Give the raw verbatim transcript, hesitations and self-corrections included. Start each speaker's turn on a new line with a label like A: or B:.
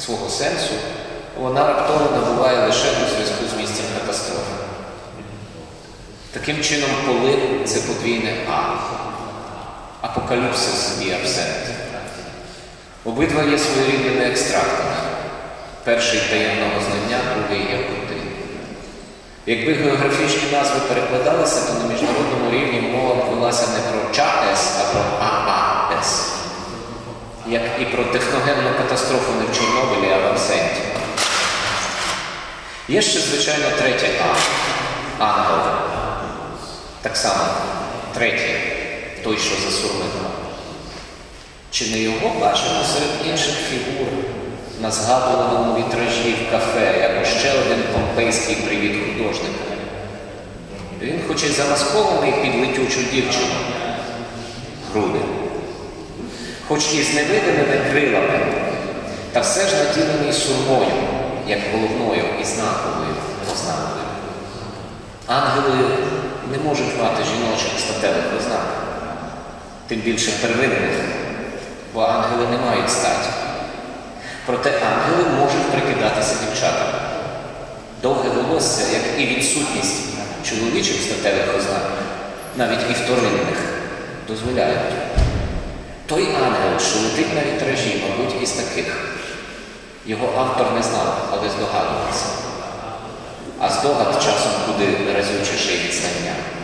A: свого сенсу, вона раптово набуває лише у зв'язку з місцем катастрофи. Таким чином, полин – це подвійне А. Апокаліпсис і абсент. Обидва є своєрідними екстрактами. Перший – таємного знання, другий – якоти. Якби географічні назви перекладалися, то на міжнародному рівні мова б велася не про ЧАЕС, а про ААС. Як і про техногенну катастрофу не в Чорнобилі, а в абсенті. Є ще, звичайно, третє А – ангел. Так само, третє – той, що за сурмиком. Чи не його бачимо серед інших фігур на згадуваному вітражі в кафе, як ще один помпейський привіт художника? Він хоч і замаскований під летючу дівчину, груди, хоч і з невидимими крилами, та все ж наділений сурмою, як головною і знаковою ознакою. Ангели не можуть мати жіночих статевих ознак, тим більше первинних, бо ангели не мають статі. Проте ангели можуть прикидатися дівчатами. Довге волосся, як і відсутність чоловічих статевих ознак, навіть і вторинних, дозволяють. Той ангел, що летить на вітражі, мабуть, із таких. Його автор не знав, але здогадувався. А здогад часом куди разючіший від знання.